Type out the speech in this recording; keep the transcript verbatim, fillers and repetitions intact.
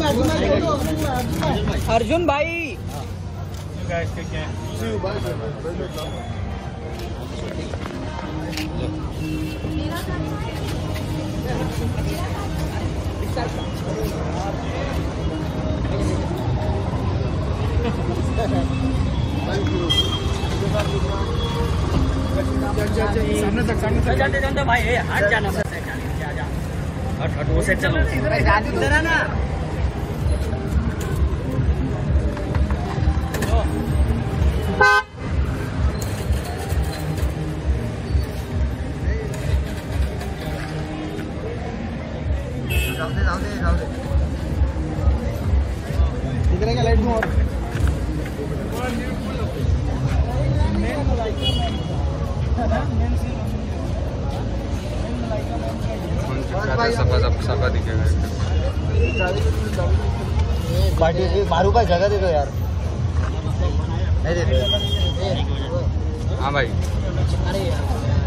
अर्जुन भाई सामने तक सामने तक जाते जाते भाई हट जाना सर जा जा हट हट वो से चलो इधर आना इधर का लाइट दूं और सफा सफा दिखेगा पार्टी बारू भाई जगह दे दो यार नहीं दे दो हाँ भाई